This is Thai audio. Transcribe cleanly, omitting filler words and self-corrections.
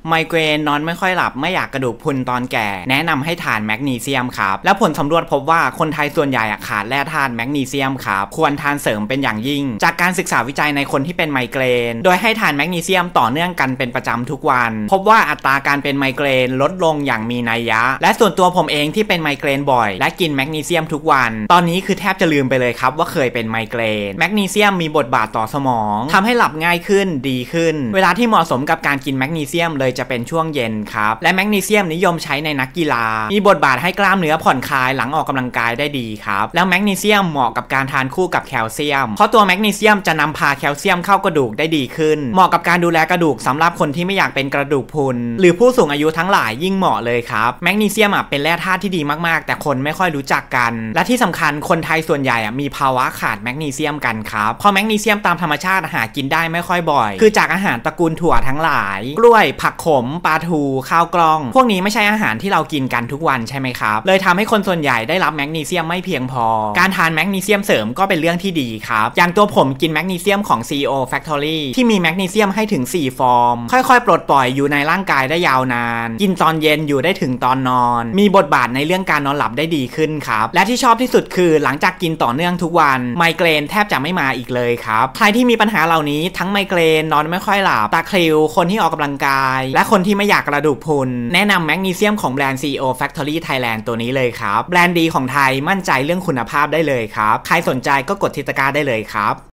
ไมเกรนนอนไม่ค่อยหลับไม่อยากกระดูกพรุนตอนแก่แนะนำให้ทานแมกนีเซียมครับแล้วผลสำรวจพบว่าคนไทยส่วนใหญ่ขาดแร่ธาตุแมกนีเซียมครับควรทานเสริมเป็นอย่างยิ่งจากการศึกษาวิจัยในคนที่เป็นไมเกรนโดยให้ทานแมกนีเซียมต่อเนื่องกันเป็นประจำทุกวันพบว่าอัตราการเป็นไมเกรนลดลงอย่างมีนัยยะและส่วนตัวผมเองที่เป็นไมเกรนบ่อยและกินแมกนีเซียมทุกวันตอนนี้คือแทบจะลืมไปเลยครับว่าเคยเป็นไมเกรนแมกนีเซียมมีบทบาทต่อสมองทำให้หลับง่ายขึ้นดีขึ้นเวลาที่เหมาะสมกับการกินแมกนีเซียมเลยจะเป็นช่วงเย็นครับและแมกนีเซียมนิยมใช้ในนักกีฬามีบทบาทให้กล้ามเนื้อผ่อนคลายหลังออกกำลังกายได้ดีครับแล้วแมกนีเซียมเหมาะกับการทานคู่กับแคลเซียมเพราะตัวแมกนีเซียมจะนำพาแคลเซียมเข้ากระดูกได้ดีขึ้นเหมาะกับการดูแลกระดูกสำหรับคนที่ไม่อยากเป็นกระดูกพรุนหรือผู้สูงอายุทั้งหลายยิ่งเหมาะเลยครับแมกนีเซียมเป็นแร่ธาตุที่ดีมากๆแต่คนไม่ค่อยรู้จักกันและที่สำคัญคนไทยส่วนใหญ่มีภาวะขาดแมกนีเซียมกันครับเพราะแมกนีเซียมตามธรรมชาติหากินได้ไม่ค่อยบ่อยคือจากอาหารตระกูลถั่วทั้งหลายกล้วยผักขมปลาทูข้าวกล้องพวกนี้ไม่ใช่อาหารที่เรากินกันทุกวันใช่ไหมครับเลยทำให้คนส่วนใหญ่ได้รับแมกนีเซียมไม่เพียงพอการทานแมกนีเซียมเสริมก็เป็นเรื่องที่ดีครับอย่างตัวผมกินแมกนีเซียมของ CEO Factory ที่มีแมกนีเซียมให้ถึง4ฟอร์มค่อยๆปลดปล่อยอยู่ในร่างกายได้ยาวนานกินตอนเย็นอยู่ได้ถึงตอนนอนมีบทบาทในเรื่องการนอนหลับได้ดีขึ้นครับและที่ชอบที่สุดคือหลังจากกินต่อเนื่องทุกวันไมเกรนแทบจะไม่มาอีกเลยครับใครที่มีปัญหาเหล่านี้ทั้งไมเกรนนอนไม่ค่อยหลับตาคริวคนที่ออกกำลังกายและคนที่ไม่อยากกระดูกพรุนแนะนำแมกนีเซียมของแบรนด์ CEO Factory Thailand ตัวนี้เลยครับแบรนด์ดีของไทยมั่นใจเรื่องคุณภาพได้เลยครับใครสนใจก็กดที่ตะกร้าได้เลยครับ